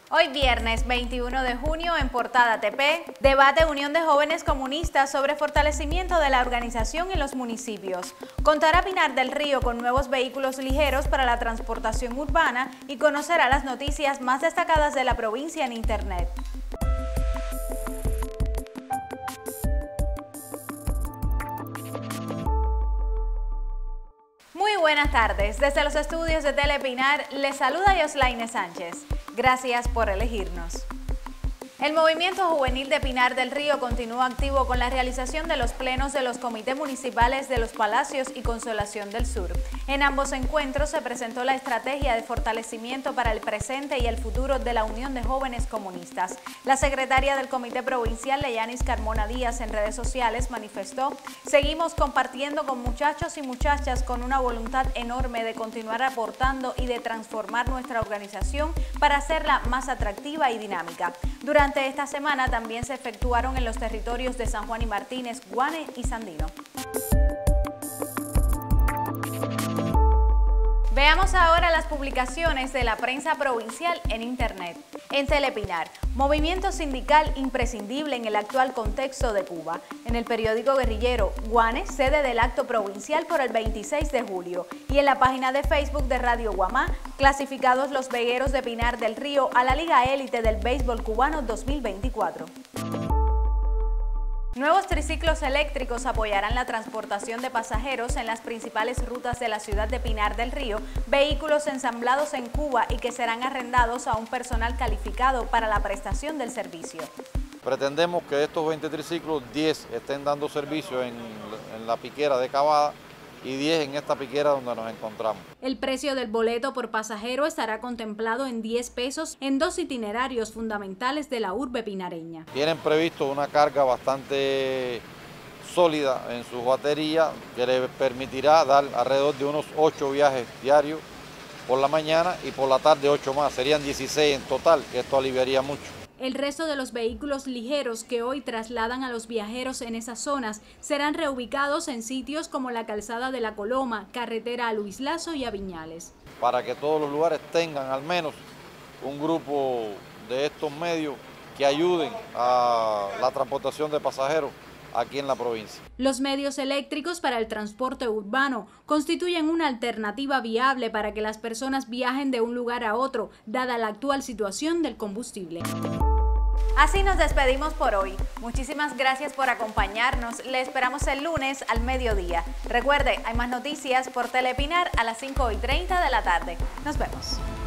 Hoy viernes 21 de junio en Portada TP, debate Unión de Jóvenes Comunistas sobre fortalecimiento de la organización en los municipios. Contará Pinar del Río con nuevos vehículos ligeros para la transportación urbana y conocerá las noticias más destacadas de la provincia en Internet. Muy buenas tardes. Desde los estudios de Telepinar les saluda Yoslaine Sánchez. Gracias por elegirnos. El movimiento juvenil de Pinar del Río continúa activo con la realización de los plenos de los comités municipales de Los Palacios y Consolación del Sur. En ambos encuentros se presentó la estrategia de fortalecimiento para el presente y el futuro de la Unión de Jóvenes Comunistas. La secretaria del Comité Provincial, Leyanis Carmona Díaz, en redes sociales manifestó: "Seguimos compartiendo con muchachos y muchachas con una voluntad enorme de continuar aportando y de transformar nuestra organización para hacerla más atractiva y dinámica". Durante esta semana también se efectuaron en los territorios de San Juan y Martínez, Guane y Sandino. Veamos ahora las publicaciones de la prensa provincial en Internet. En Telepinar, movimiento sindical imprescindible en el actual contexto de Cuba. En el periódico guerrillero, Guane, sede del acto provincial por el 26 de julio. Y en la página de Facebook de Radio Guamá, clasificados los vegueros de Pinar del Río a la Liga Élite del Béisbol Cubano 2024. Nuevos triciclos eléctricos apoyarán la transportación de pasajeros en las principales rutas de la ciudad de Pinar del Río, vehículos ensamblados en Cuba y que serán arrendados a un personal calificado para la prestación del servicio. Pretendemos que de estos 20 triciclos, 10 estén dando servicio en la piquera de Cavada y 10 en esta piquera donde nos encontramos. El precio del boleto por pasajero estará contemplado en 10 pesos en dos itinerarios fundamentales de la urbe pinareña. Tienen previsto una carga bastante sólida en sus baterías que les permitirá dar alrededor de unos 8 viajes diarios por la mañana y por la tarde 8 más. Serían 16 en total, que esto aliviaría mucho. El resto de los vehículos ligeros que hoy trasladan a los viajeros en esas zonas serán reubicados en sitios como la Calzada de la Coloma, carretera a Luis Lazo y a Viñales. Para que todos los lugares tengan al menos un grupo de estos medios que ayuden a la transportación de pasajeros aquí en la provincia. Los medios eléctricos para el transporte urbano constituyen una alternativa viable para que las personas viajen de un lugar a otro, dada la actual situación del combustible. Así nos despedimos por hoy. Muchísimas gracias por acompañarnos. Le esperamos el lunes al mediodía. Recuerde, hay más noticias por Telepinar a las 5:30 de la tarde. Nos vemos.